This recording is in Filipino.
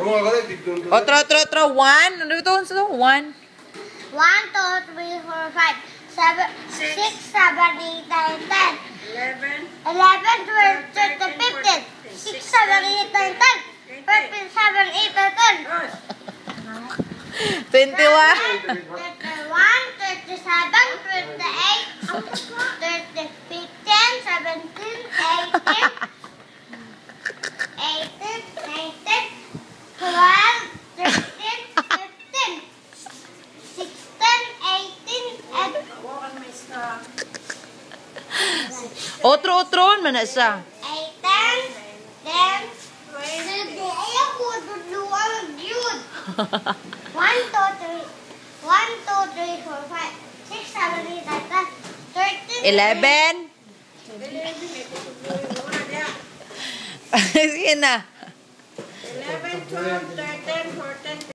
Otro. 1. Ano ito? 1. 1, 2, 3, 4, 5, 6, 7, 8, 9, 10. 11, 12, 13, 15. 6, 7, 8, 9, 10. 13, 7, 8, 9, 10. 21. 31, 37, 38, 30, 15, 17, 18, 12, 13, 15, 16, 18, and Otro man na siya. 18, 10, 20. Ayaw ko dudluan yun. 1, 2, 3, 4, 5, 6, 7, 8, 9, 10, 13, 11. Sige na. 11, 12, 13, 14,